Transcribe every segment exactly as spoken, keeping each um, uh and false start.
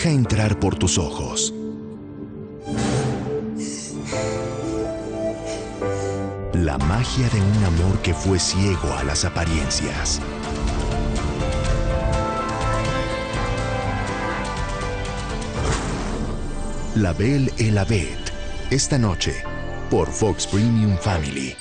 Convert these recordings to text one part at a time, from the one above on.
Deja entrar por tus ojos. La magia de un amor que fue ciego a las apariencias. La Belle et la Bête, esta noche, por Fox Premium Family.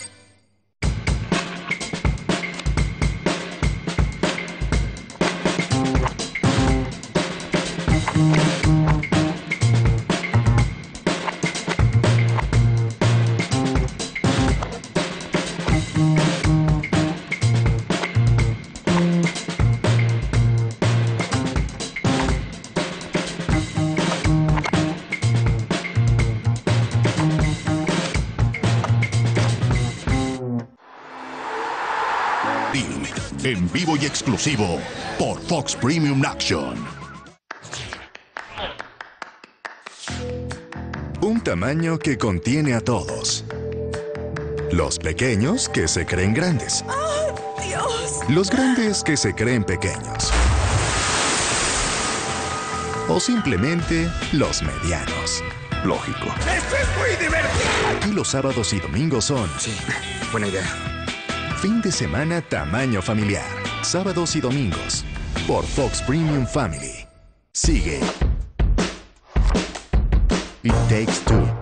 En vivo y exclusivo por Fox Premium Action. Un tamaño que contiene a todos. Los pequeños que se creen grandes. ¡Oh, Dios! Los grandes que se creen pequeños. O simplemente los medianos. Lógico. ¡Esto es muy divertido! Aquí los sábados y domingos son... Sí, buena idea. Fin de semana tamaño familiar. Sábados y domingos. Por Fox Premium Family. Sigue. It Takes Two.